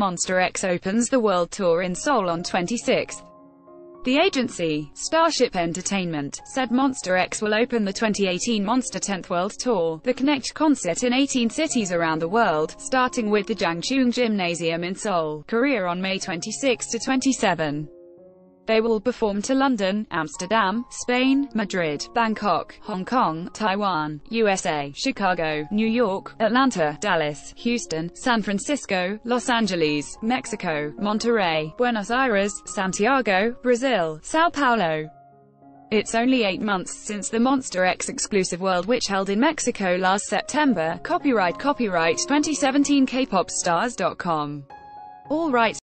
Monsta X opens the world tour in Seoul on 26. The agency, Starship Entertainment, said Monsta X will open the 2018 Monsta 10th World Tour, the Connect concert in 18 cities around the world, starting with the Jangchung Gymnasium in Seoul, Korea on May 26 to 27. They will perform to London, Amsterdam, Spain, Madrid, Bangkok, Hong Kong, Taiwan, USA, Chicago, New York, Atlanta, Dallas, Houston, San Francisco, Los Angeles, Mexico, Monterrey, Buenos Aires, Santiago, Brazil, Sao Paulo. It's only 8 months since the Monsta X exclusive World Which held in Mexico last September. Copyright 2017 kpopstars.com. All rights